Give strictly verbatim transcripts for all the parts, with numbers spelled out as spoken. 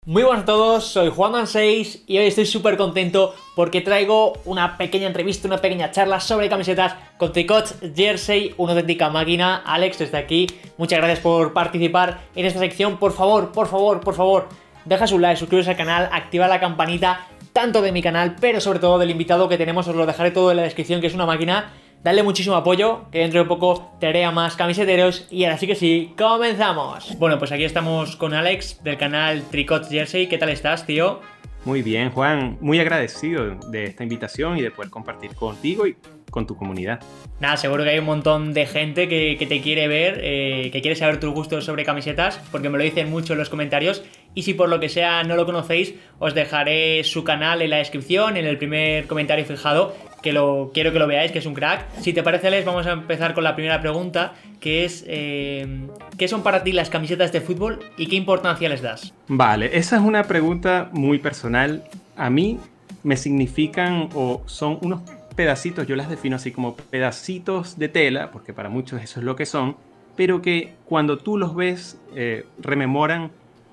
Muy buenas a todos, soy Juanman seis y hoy estoy súper contento porque traigo una pequeña entrevista, una pequeña charla sobre camisetas con Tricot Jersey, una auténtica máquina. Alex, desde aquí, muchas gracias por participar en esta sección. Por favor, por favor, por favor, deja su like, suscríbete al canal, activa la campanita, tanto de mi canal, pero sobre todo del invitado que tenemos, os lo dejaré todo en la descripción, que es una máquina. Dale muchísimo apoyo, que dentro de poco te haré a más camiseteros. Y ahora sí que sí, comenzamos. Bueno, pues aquí estamos con Alex del canal Tricot Jersey. ¿Qué tal estás, tío? Muy bien, Juan. Muy agradecido de esta invitación y de poder compartir contigo y con tu comunidad. Nada, seguro que hay un montón de gente que, que te quiere ver, eh, que quiere saber tus gustos sobre camisetas, porque me lo dicen mucho en los comentarios. Y si por lo que sea no lo conocéis, os dejaré su canal en la descripción, en el primer comentario fijado, que lo quiero que lo veáis, que es un crack. Si te parece, Alex, vamos a empezar con la primera pregunta, que es eh, ¿qué son para ti las camisetas de fútbol y qué importancia les das? Vale, esa es una pregunta muy personal. A mí me significan o son unos pedacitos, yo las defino así como pedacitos de tela, porque para muchos eso es lo que son, pero que cuando tú los ves, eh, rememoran,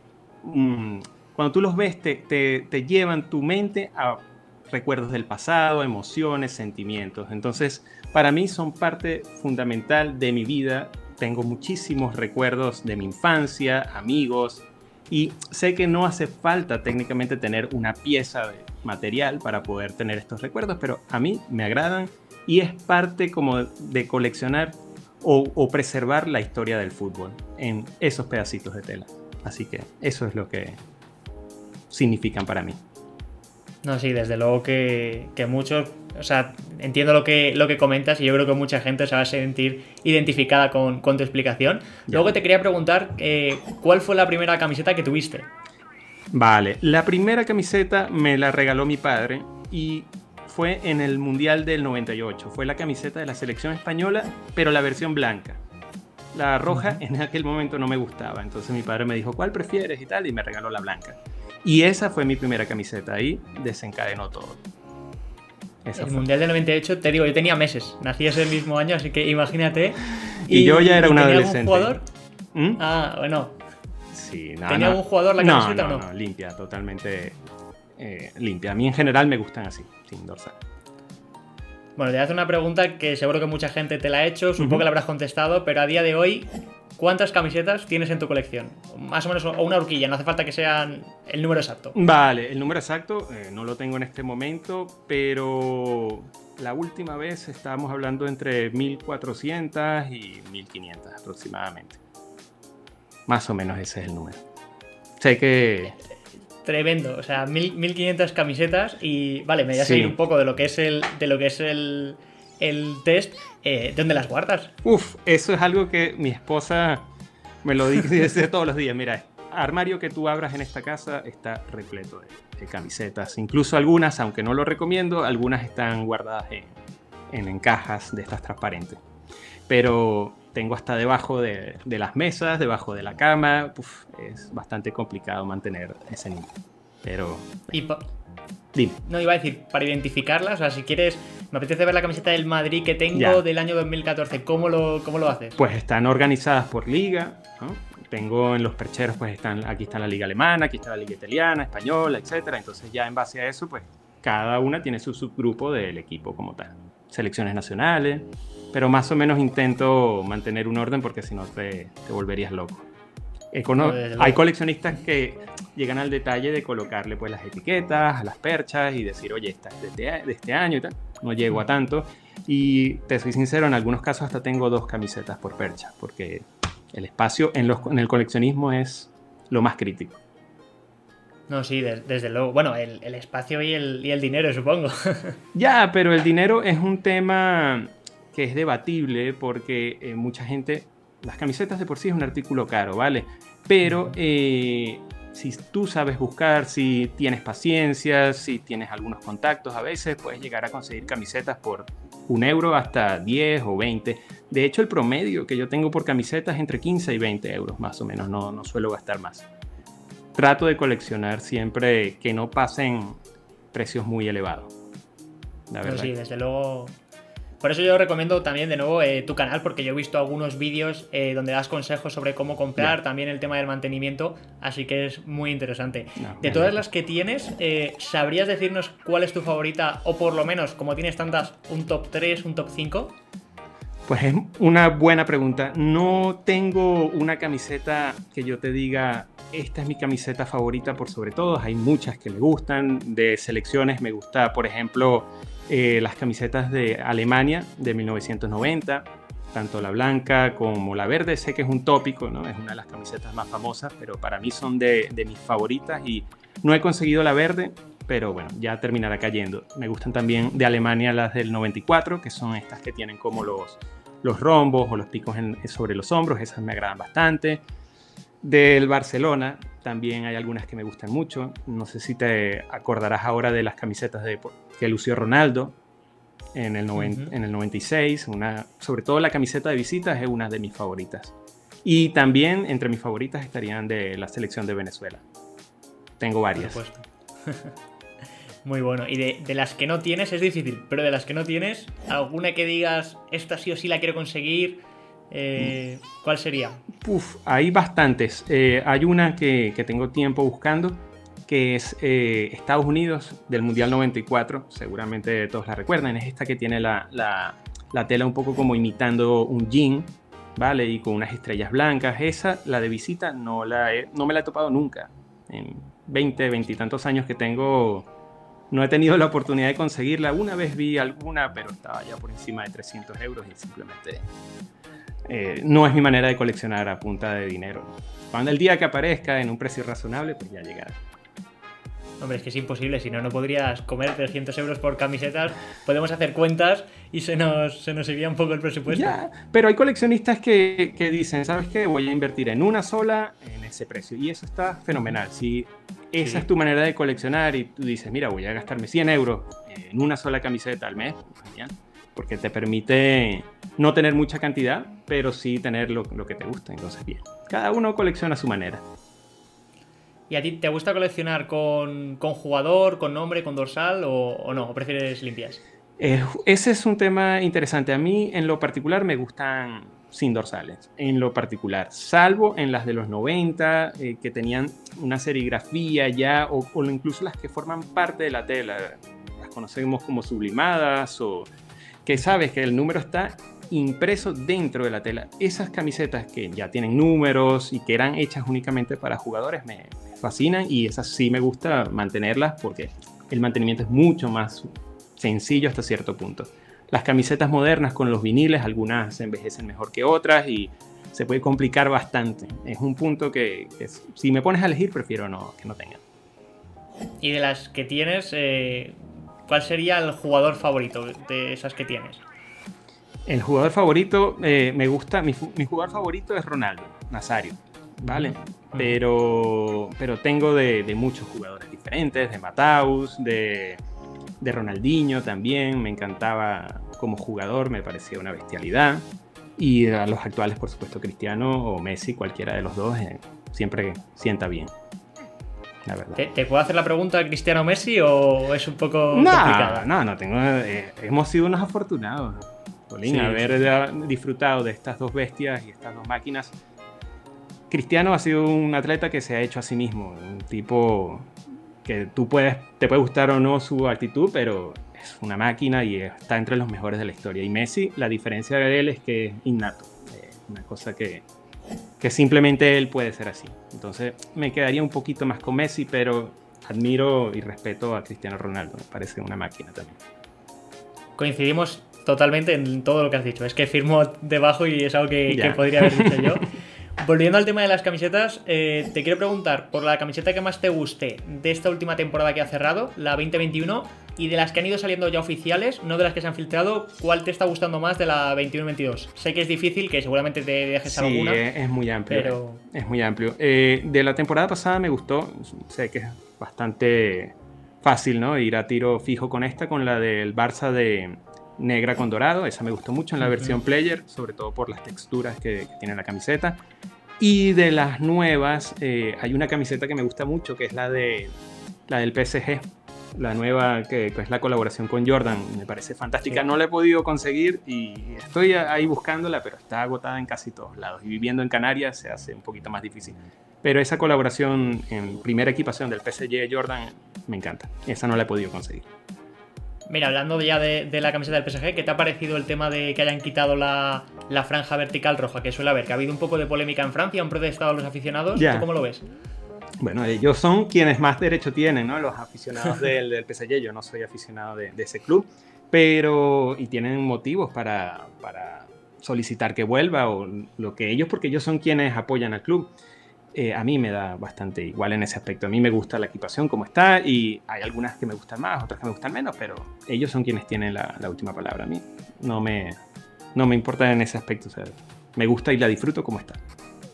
mmm, cuando tú los ves te, te, te llevan tu mente a recuerdos del pasado, emociones, sentimientos. Entonces, para mí son parte fundamental de mi vida. Tengo muchísimos recuerdos de mi infancia, amigos, y sé que no hace falta técnicamente tener una pieza de material para poder tener estos recuerdos, pero a mí me agradan y es parte como de coleccionar o, o preservar la historia del fútbol en esos pedacitos de tela. Así que eso es lo que significan para mí. No, sí, desde luego que, que muchos, o sea, entiendo lo que, lo que comentas y yo creo que mucha gente se va a sentir identificada con, con tu explicación. Ya. Luego te quería preguntar, eh, ¿cuál fue la primera camiseta que tuviste? Vale, la primera camiseta me la regaló mi padre y fue en el Mundial del noventa y ocho. Fue la camiseta de la selección española, pero la versión blanca. La roja en aquel momento no me gustaba, entonces mi padre me dijo, ¿cuál prefieres? Y tal, y me regaló la blanca. Y esa fue mi primera camiseta, ahí desencadenó todo. Esa el fue. Mundial del noventa y ocho, te digo, yo tenía meses, nací ese mismo año, así que imagínate. Y, y yo ya era un adolescente. ¿Tenía algún jugador? ¿Mm? Ah, bueno. Sí, no, ¿Tenía no. algún jugador la camiseta no, no, o no? No, limpia, totalmente eh, limpia. A mí en general me gustan así, sin dorsal. Bueno, te voy a hacer una pregunta que seguro que mucha gente te la ha hecho, supongo uh-huh. que la habrás contestado, pero a día de hoy, ¿cuántas camisetas tienes en tu colección? Más o menos, o una horquilla, no hace falta que sean el número exacto. Vale, el número exacto eh, no lo tengo en este momento, pero la última vez estábamos hablando entre mil cuatrocientas y mil quinientas aproximadamente. Más o menos ese es el número. Sé que... Tremendo, o sea, mil quinientas camisetas y vale, me voy a seguir sí. un poco de lo que es el, de lo que es el, el test. Eh, ¿Dónde las guardas? Uf, eso es algo que mi esposa me lo dice todos los días. Mira, el armario que tú abras en esta casa está repleto de, de camisetas. Incluso algunas, aunque no lo recomiendo, algunas están guardadas en, en, en cajas de estas transparentes. Pero tengo hasta debajo de, de las mesas, debajo de la cama. Uf, es bastante complicado mantener ese nivel. Pero... Y pa- Dime. No, iba a decir, para identificarlas, o sea, si quieres, me apetece ver la camiseta del Madrid que tengo ya. del año dos mil catorce. ¿Cómo lo, cómo lo haces? Pues están organizadas por liga, ¿no? Tengo en los percheros, pues están, aquí está la liga alemana, aquí está la liga italiana, española, etcétera. Entonces ya en base a eso, pues cada una tiene su subgrupo del equipo como tal. Selecciones nacionales, pero más o menos intento mantener un orden porque si no te, te volverías loco. Econo- no, hay coleccionistas que llegan al detalle de colocarle pues las etiquetas a las perchas y decir, oye, esta es de este, de este año y tal. No llego a tanto. Y te soy sincero, en algunos casos hasta tengo dos camisetas por percha, porque el espacio en, los, en el coleccionismo es lo más crítico. No, sí, de, desde luego. Bueno, el, el espacio y el, y el dinero, supongo. Ya, pero el dinero es un tema que es debatible porque eh, mucha gente... Las camisetas de por sí es un artículo caro, ¿vale? Pero eh, si tú sabes buscar, si tienes paciencia, si tienes algunos contactos, a veces puedes llegar a conseguir camisetas por un euro hasta diez o veinte. De hecho, el promedio que yo tengo por camisetas es entre quince y veinte euros, más o menos. No, no suelo gastar más. Trato de coleccionar siempre que no pasen precios muy elevados. La verdad. No, sí, desde luego... Por eso yo recomiendo también de nuevo eh, tu canal, porque yo he visto algunos vídeos eh, donde das consejos sobre cómo comprar, yeah. también el tema del mantenimiento, así que es muy interesante. No, de todas las que tienes, eh, ¿sabrías decirnos cuál es tu favorita? O por lo menos, como tienes tantas, un top tres, un top cinco. Pues es una buena pregunta. No tengo una camiseta que yo te diga, esta es mi camiseta favorita por sobre todo. Hay muchas que me gustan. De selecciones me gusta, por ejemplo, eh, las camisetas de Alemania de mil novecientos noventa. Tanto la blanca como la verde. Sé que es un tópico, ¿no? Es una de las camisetas más famosas, pero para mí son de, de mis favoritas. Y no he conseguido la verde, pero bueno, ya terminará cayendo. Me gustan también de Alemania las del noventa y cuatro, que son estas que tienen como los, los rombos o los picos en, sobre los hombros. Esas me agradan bastante. Del Barcelona también hay algunas que me gustan mucho. No sé si te acordarás ahora de las camisetas de, que lució Ronaldo en el, noventa, uh-huh. en el noventa y seis. Una, sobre todo la camiseta de visitas es una de mis favoritas. Y también entre mis favoritas estarían de la selección de Venezuela. Tengo varias. Por supuesto. Muy bueno. Y de, de las que no tienes es difícil, pero de las que no tienes, ¿alguna que digas, esta sí o sí la quiero conseguir? Eh, ¿Cuál sería? Uf, hay bastantes. Eh, hay una que, que tengo tiempo buscando, que es eh, Estados Unidos del Mundial noventa y cuatro. Seguramente todos la recuerdan. Es esta que tiene la, la, la tela un poco como imitando un jean, ¿vale? Y con unas estrellas blancas. Esa, la de visita, no, la he, no me la he topado nunca. En veinte, veinte y tantos años que tengo, no he tenido la oportunidad de conseguirla. Una vez vi alguna, pero estaba ya por encima de trescientos euros y simplemente eh, no es mi manera de coleccionar a punta de dinero. Cuando el día que aparezca en un precio razonable, pues ya llegará. Hombre, es que es imposible, si no, no podrías comer trescientos euros por camisetas. Podemos hacer cuentas y se nos, se nos iría un poco el presupuesto. Ya, pero hay coleccionistas que, que dicen, ¿sabes qué? Voy a invertir en una sola en ese precio. Y eso está fenomenal. Si esa sí. es tu manera de coleccionar y tú dices, mira, voy a gastarme cien euros en una sola camiseta al mes, genial. Porque te permite no tener mucha cantidad, pero sí tener lo, lo que te gusta. Entonces, bien. Cada uno colecciona a su manera. ¿Y a ti te gusta coleccionar con, con jugador, con nombre, con dorsal o, o no? ¿O prefieres limpias? Eh, ese es un tema interesante. A mí, en lo particular, me gustan sin dorsales. En lo particular. Salvo en las de los noventa, eh, que tenían una serigrafía ya, o, o incluso las que forman parte de la tela. Las conocemos como sublimadas, o que sabes que el número está impreso dentro de la tela. Esas camisetas que ya tienen números y que eran hechas únicamente para jugadores me fascinan, y esas sí me gusta mantenerlas porque el mantenimiento es mucho más sencillo hasta cierto punto. Las camisetas modernas con los viniles, algunas se envejecen mejor que otras y se puede complicar bastante. Es un punto que, que si me pones a elegir prefiero no, que no tengan. Y de las que tienes, eh, ¿cuál sería el jugador favorito de esas que tienes? El jugador favorito, eh, me gusta, mi, mi jugador favorito es Ronaldo Nazario, ¿vale? Uh-huh. Pero, pero tengo de, de muchos jugadores diferentes, de Mataus, de, de Ronaldinho también, me encantaba como jugador, me parecía una bestialidad. Y a los actuales, por supuesto, Cristiano o Messi, cualquiera de los dos, eh, siempre sienta bien. La verdad. ¿Te, ¿Te puedo hacer la pregunta Cristiano o Messi o es un poco no, complicada? No, no, tengo, eh, hemos sido unos afortunados. Sí, haber sí. disfrutado de estas dos bestias y estas dos máquinas. Cristiano ha sido un atleta que se ha hecho a sí mismo, un tipo que tú puedes, te puede gustar o no su actitud, pero es una máquina y está entre los mejores de la historia. Y Messi, la diferencia de él es que es innato, es una cosa que, que simplemente él puede ser así. Entonces me quedaría un poquito más con Messi, pero admiro y respeto a Cristiano Ronaldo, me parece una máquina también. Coincidimos totalmente en todo lo que has dicho. Es que firmo debajo y es algo que, que podría haber dicho yo. Volviendo al tema de las camisetas, eh, te quiero preguntar por la camiseta que más te guste de esta última temporada que ha cerrado, la veinte veintiuno, y de las que han ido saliendo ya oficiales, no de las que se han filtrado, ¿cuál te está gustando más de la veintiuno veintidós? Sé que es difícil, que seguramente te dejes sí, alguna. Sí, es muy amplio. Pero... Es muy amplio. Eh, de la temporada pasada me gustó, sé que es bastante fácil, ¿no? Ir a tiro fijo con esta, con la del Barça de negra con dorado. Esa me gustó mucho en la versión uh-huh. player, sobre todo por las texturas que, que tiene la camiseta. Y de las nuevas, eh, hay una camiseta que me gusta mucho, que es la, de, la del P S G, la nueva que, que es la colaboración con Jordan, me parece fantástica. Sí. No la he podido conseguir y estoy ahí buscándola, pero está agotada en casi todos lados. Y viviendo en Canarias se hace un poquito más difícil. Pero esa colaboración en primera equipación del P S G Jordan me encanta. Esa no la he podido conseguir. Mira, hablando ya de, de la camiseta del P S G, ¿qué te ha parecido el tema de que hayan quitado la, la franja vertical roja que suele haber? Que ha habido un poco de polémica en Francia, han protestado los aficionados. Yeah. ¿Tú cómo lo ves? Bueno, ellos son quienes más derecho tienen, ¿no? Los aficionados del, del P S G. Yo no soy aficionado de, de ese club, pero y tienen motivos para, para solicitar que vuelva o lo que ellos, porque ellos son quienes apoyan al club. Eh, a mí me da bastante igual en ese aspecto. A mí me gusta la equipación como está y hay algunas que me gustan más, otras que me gustan menos, pero ellos son quienes tienen la, la última palabra. A mí no me, no me importa en ese aspecto. O sea, me gusta y la disfruto como está.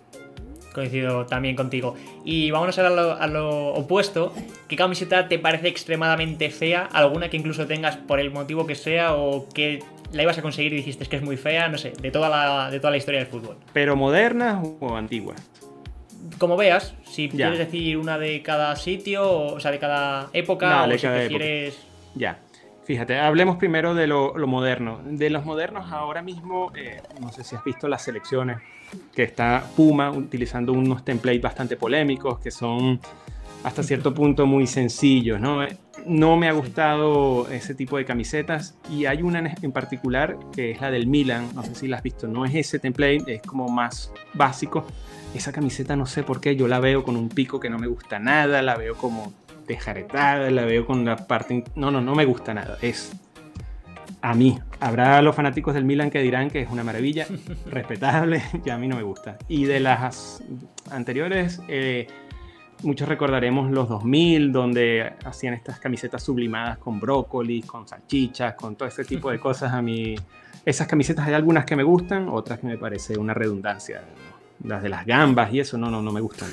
Coincido también contigo. Y vámonos a lo, a lo opuesto. ¿Qué camiseta te parece extremadamente fea? ¿Alguna que incluso tengas por el motivo que sea o que la ibas a conseguir y dijiste que es muy fea? No sé, de toda la, de toda la historia del fútbol. ¿Pero modernas o antiguas? Como veas, si ya. quieres decir una de cada sitio, o, o sea, de cada época, Dale, o si cada prefieres... Época. Ya, fíjate, hablemos primero de lo, lo moderno. De los modernos ahora mismo, eh, no sé si has visto las selecciones, que está Puma utilizando unos templates bastante polémicos, que son hasta cierto punto muy sencillos, ¿no? No me ha gustado ese tipo de camisetas y hay una en particular que es la del Milan, no sé si la has visto, no es ese template, es como más básico. Esa camiseta no sé por qué, yo la veo con un pico que no me gusta nada, la veo como desjaretada, la veo con la parte... No, no, no me gusta nada, es a mí. Habrá los fanáticos del Milan que dirán que es una maravilla, respetable, y a mí no me gusta. Y de las anteriores, eh, muchos recordaremos los dos mil, donde hacían estas camisetas sublimadas con brócoli, con salchichas, con todo ese tipo de cosas. A mí, esas camisetas hay algunas que me gustan, otras que me parece una redundancia, ¿no? Las de las gambas y eso, no, no, no me gustan.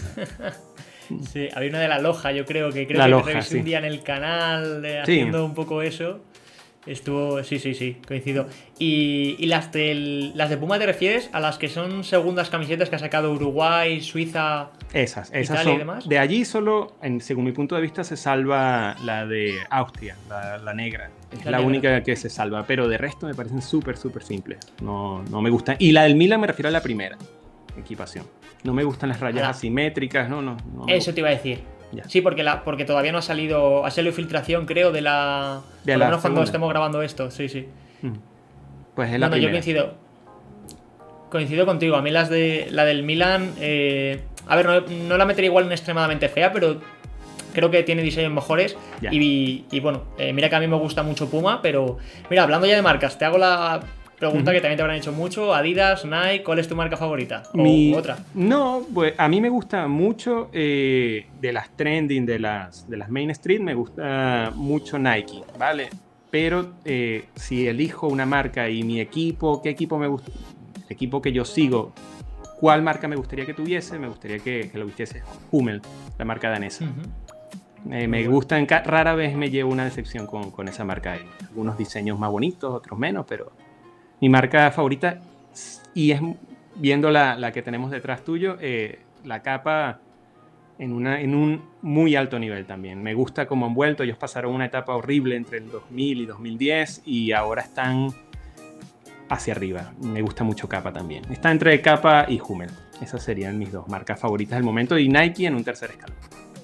Sí, había una de la Loja, yo creo que creo la que Loja, revisé sí. un día en el canal eh, haciendo sí. un poco eso. Estuvo, sí, sí, sí, coincido. Y, y las, del, las de Puma, ¿te refieres a las que son segundas camisetas que ha sacado Uruguay, Suiza, esas, esas Italia son, y demás? De allí solo, en, según mi punto de vista, se salva la de Austria, la, la negra. Es la, la única que se salva, pero de resto me parecen súper, súper simples. No, no me gustan. Y la del Milan me refiero a la primera equipación. No me gustan las rayas ah. asimétricas, no, no. no Eso te iba a decir. Ya. Sí, porque, la, porque todavía no ha salido, ha salido filtración, creo, de la... De por la lo menos cuando estemos grabando esto, sí, sí. Pues es la no, primera. No, yo coincido. Coincido contigo. A mí las de la del Milan, eh, a ver, no, no la metería igual en extremadamente fea, pero creo que tiene diseños mejores. Y, y bueno, eh, mira que a mí me gusta mucho Puma, pero mira, hablando ya de marcas, te hago la pregunta uh-huh. que también te habrán hecho mucho. Adidas, Nike, ¿cuál es tu marca favorita? ¿O Mi... otra? No, pues a mí me gusta mucho eh, de las trending, de las, de las Main Street, me gusta mucho Nike, ¿vale? Pero eh, si elijo una marca y mi equipo, ¿qué equipo me gusta? El equipo que yo sigo, ¿cuál marca me gustaría que tuviese? Me gustaría que, que lo vistiese Hummel, la marca danesa. Uh-huh. eh, me gustan, rara vez me llevo una decepción con, con esa marca. Hay algunos diseños más bonitos, otros menos, pero... Mi marca favorita, y es viendo la, la que tenemos detrás tuyo, eh, la capa en, una, en un muy alto nivel también. Me gusta cómo han vuelto. Ellos pasaron una etapa horrible entre el dos mil y dos mil diez y ahora están hacia arriba. Me gusta mucho Kappa también. Está entre Kappa y Hummel. Esas serían mis dos marcas favoritas del momento y Nike en un tercer escalón.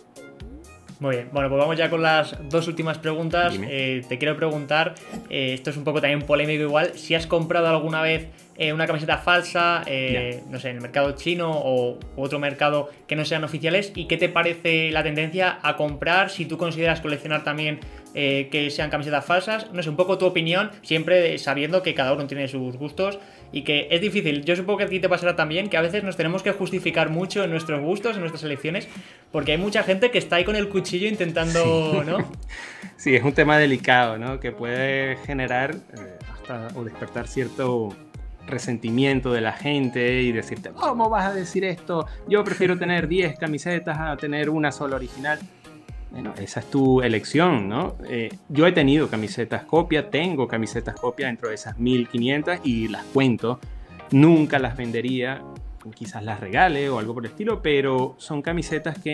Muy bien, bueno, pues vamos ya con las dos últimas preguntas. Eh, te quiero preguntar, eh, esto es un poco también polémico igual, si has comprado alguna vez eh, una camiseta falsa, eh, yeah. no sé, en el mercado chino o otro mercado que no sean oficiales, y qué te parece la tendencia a comprar, si tú consideras coleccionar también eh, que sean camisetas falsas, no sé, un poco tu opinión, siempre sabiendo que cada uno tiene sus gustos y que es difícil. Yo supongo que a ti te pasará también que a veces nos tenemos que justificar mucho en nuestros gustos, en nuestras elecciones, porque hay mucha gente que está ahí con el cuchillo intentando, sí. ¿no? Sí, es un tema delicado, ¿no? Que puede generar eh, hasta o despertar cierto resentimiento de la gente y decirte, ¿cómo vas a decir esto? Yo prefiero tener diez camisetas a tener una sola original. Bueno, esa es tu elección, ¿no? Eh, yo he tenido camisetas copia, tengo camisetas copia dentro de esas mil quinientas y las cuento. Nunca las vendería, quizás las regale o algo por el estilo, pero son camisetas que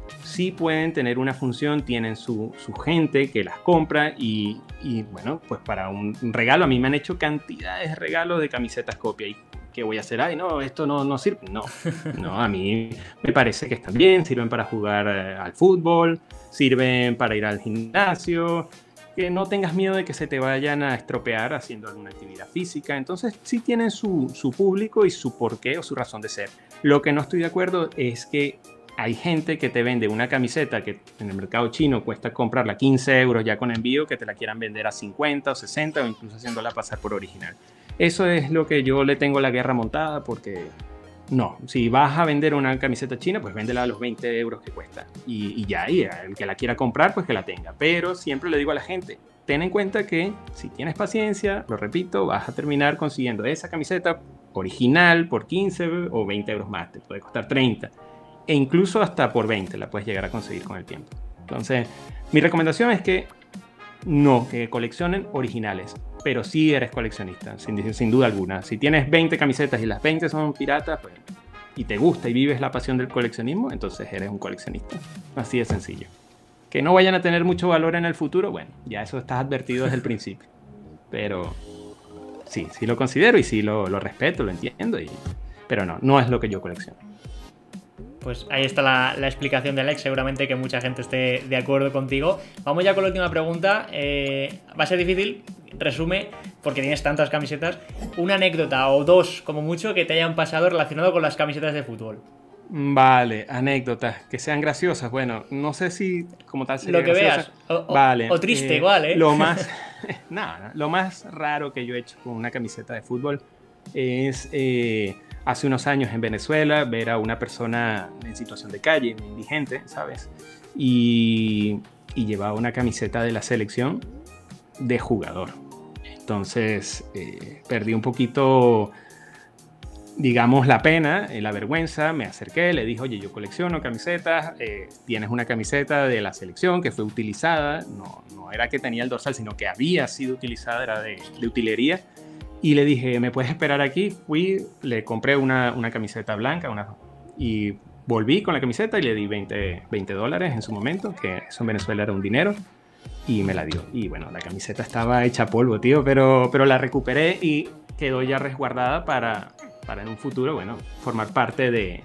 sí pueden tener una función, tienen su, su gente que las compra y, y bueno, pues para un regalo, a mí me han hecho cantidades de regalos de camisetas copia y ¿qué voy a hacer? Ay, no, esto no, no sirve. No, no, a mí me parece que están bien, sirven para jugar eh, al fútbol, sirven para ir al gimnasio, que no tengas miedo de que se te vayan a estropear haciendo alguna actividad física. Entonces sí tienen su, su público y su porqué o su razón de ser. Lo que no estoy de acuerdo es que hay gente que te vende una camiseta que en el mercado chino cuesta comprarla quince euros ya con envío, que te la quieran vender a cincuenta o sesenta o incluso haciéndola pasar por original. Eso es lo que yo le tengo la guerra montada porque no, si vas a vender una camiseta china, pues véndela a los veinte euros que cuesta y, y ya, y el que la quiera comprar, pues que la tenga. Pero siempre le digo a la gente, ten en cuenta que si tienes paciencia, lo repito, vas a terminar consiguiendo esa camiseta original por quince o veinte euros más, te puede costar treinta. E incluso hasta por veinte la puedes llegar a conseguir con el tiempo. Entonces, mi recomendación es que no, que coleccionen originales, pero sí eres coleccionista, sin, sin duda alguna. Si tienes veinte camisetas y las veinte son piratas, pues, y te gusta y vives la pasión del coleccionismo, entonces eres un coleccionista. Así de sencillo. Que no vayan a tener mucho valor en el futuro, bueno, ya eso estás advertido desde el principio. Pero sí, sí lo considero y sí lo, lo respeto, lo entiendo, y, pero no, no es lo que yo colecciono. Pues ahí está la, la explicación de Alex, seguramente que mucha gente esté de acuerdo contigo. Vamos ya con la última pregunta. Eh, va a ser difícil, resume, porque tienes tantas camisetas, una anécdota o dos como mucho que te hayan pasado relacionado con las camisetas de fútbol. Vale, anécdotas que sean graciosas. Bueno, no sé si como tal sería lo que graciosa. veas, o, vale, o triste eh, igual, ¿eh? Lo más, nada, lo más raro que yo he hecho con una camiseta de fútbol es... Eh, hace unos años en Venezuela, ver a una persona en situación de calle, indigente, ¿sabes? Y, y llevaba una camiseta de la selección de jugador. Entonces, eh, perdí un poquito, digamos, la pena, eh, la vergüenza. Me acerqué, le dije, oye, yo colecciono camisetas, eh, tienes una camiseta de la selección que fue utilizada. No, no era que tenía el dorsal, sino que había sido utilizada, era de, de utilería. Y le dije, ¿me puedes esperar aquí? Fui, le compré una, una camiseta blanca una, y volví con la camiseta y le di veinte dólares en su momento, que eso en Venezuela era un dinero, y me la dio. Y bueno, la camiseta estaba hecha polvo, tío, pero, pero la recuperé y quedó ya resguardada para, para en un futuro, bueno, formar parte de,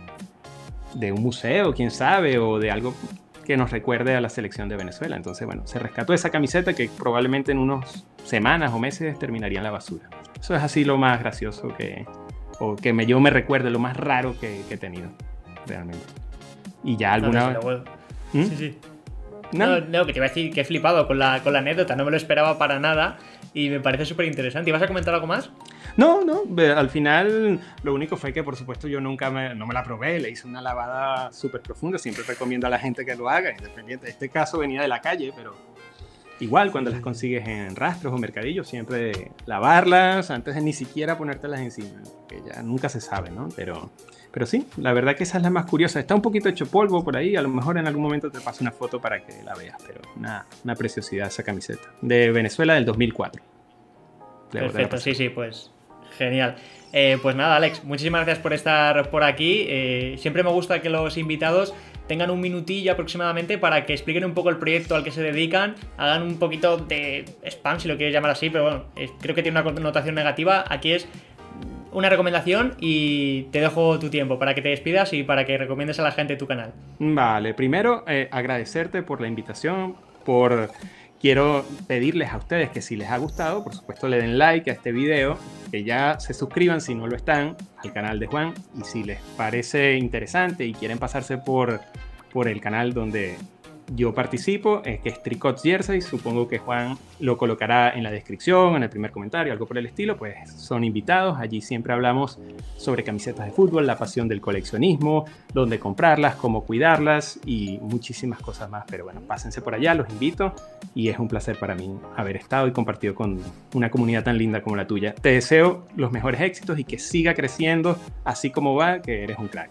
de un museo, quién sabe, o de algo que nos recuerde a la selección de Venezuela. Entonces, bueno, se rescató esa camiseta que probablemente en unas semanas o meses terminaría en la basura. Eso es así lo más gracioso que, o que me, yo me recuerde, lo más raro que, que he tenido, realmente. Y ya alguna... No, vez... ¿Mm? Sí, sí. No, no, no, que te iba a decir que he flipado con la, con la anécdota, no me lo esperaba para nada y me parece súper interesante. ¿Y vas a comentar algo más? No, no, al final lo único fue que por supuesto yo nunca me, no me la probé, le hice una lavada súper profunda, siempre recomiendo a la gente que lo haga, independiente. Este caso venía de la calle, pero igual cuando las consigues en rastros o mercadillos, siempre lavarlas antes de ni siquiera ponértelas encima, que ya nunca se sabe, ¿no? Pero... Pero sí, la verdad que esa es la más curiosa. Está un poquito hecho polvo por ahí. A lo mejor en algún momento te paso una foto para que la veas. Pero una, una preciosidad esa camiseta. De Venezuela del dos mil cuatro. Perfecto, sí, sí, pues genial. Eh, pues nada, Alex, muchísimas gracias por estar por aquí. Eh, siempre me gusta que los invitados tengan un minutillo aproximadamente para que expliquen un poco el proyecto al que se dedican, hagan un poquito de spam, si lo quieres llamar así, pero bueno, eh, creo que tiene una connotación negativa. Aquí es una recomendación y te dejo tu tiempo para que te despidas y para que recomiendes a la gente tu canal. Vale, primero eh, agradecerte por la invitación, por... Quiero pedirles a ustedes que si les ha gustado, por supuesto le den like a este video, que ya se suscriban si no lo están al canal de Juan, y si les parece interesante y quieren pasarse por, por el canal donde yo participo, es que es Tricot Jersey, supongo que Juan lo colocará en la descripción, en el primer comentario, algo por el estilo, pues son invitados. Allí siempre hablamos sobre camisetas de fútbol, la pasión del coleccionismo, dónde comprarlas, cómo cuidarlas y muchísimas cosas más. Pero bueno, pásense por allá, los invito y es un placer para mí haber estado y compartido con una comunidad tan linda como la tuya. Te deseo los mejores éxitos y que siga creciendo así como va, que eres un crack.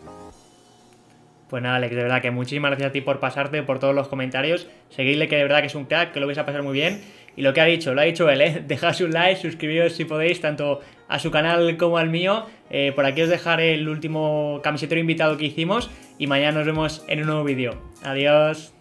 Pues nada, Alex, de verdad que muchísimas gracias a ti por pasarte, por todos los comentarios. Seguidle, que de verdad que es un crack, que lo vais a pasar muy bien. Y lo que ha dicho, lo ha dicho él, ¿eh? Dejad un like, suscribíos si podéis, tanto a su canal como al mío. Eh, por aquí os dejaré el último camisetero invitado que hicimos y mañana nos vemos en un nuevo vídeo. Adiós.